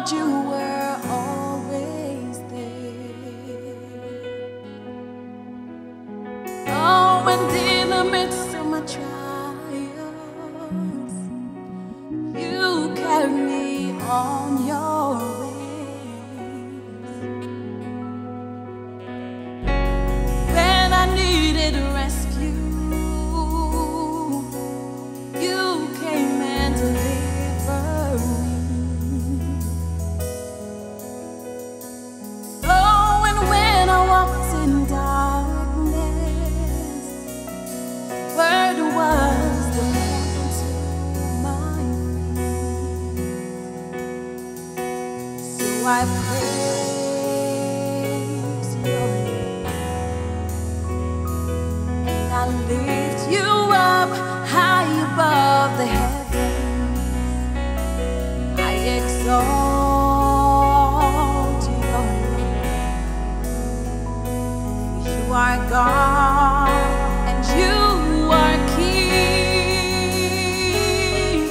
Lord, you were always there. Oh, and in the midst of my trials, you carried me on your ways. When I needed rescue, you came and delivered me. Oh, and when I walked in darkness, word was the lamp to my feet. So I praise your name, and I lift you up high above the heavens. I exalt your name. You are God and you are King,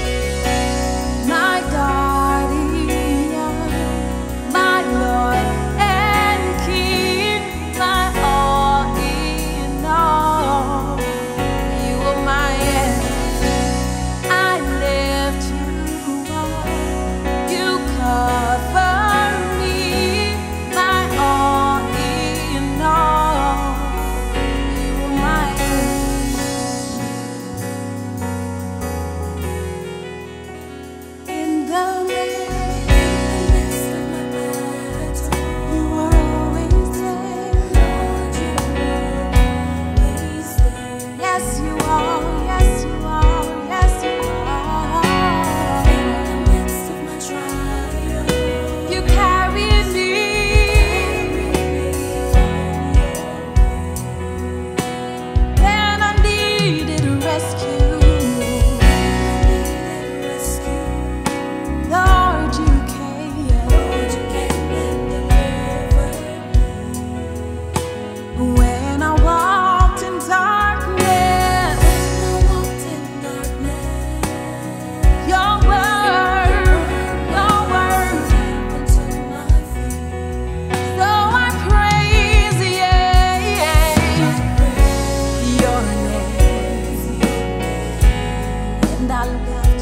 my guardian, my Lord and King, my all in all. You are my everything. I lift you up. You cover me, my all in all. You are my everything. In the midst of my battle, you are always there. Lord, you are always there. Yes, you are. Yes, you are. Yes, you are. In the midst of my trial, you carried me. Then I needed rescue. Lord, you came. and delivered me. When I walked in darkness, your word so I praise your name, and I love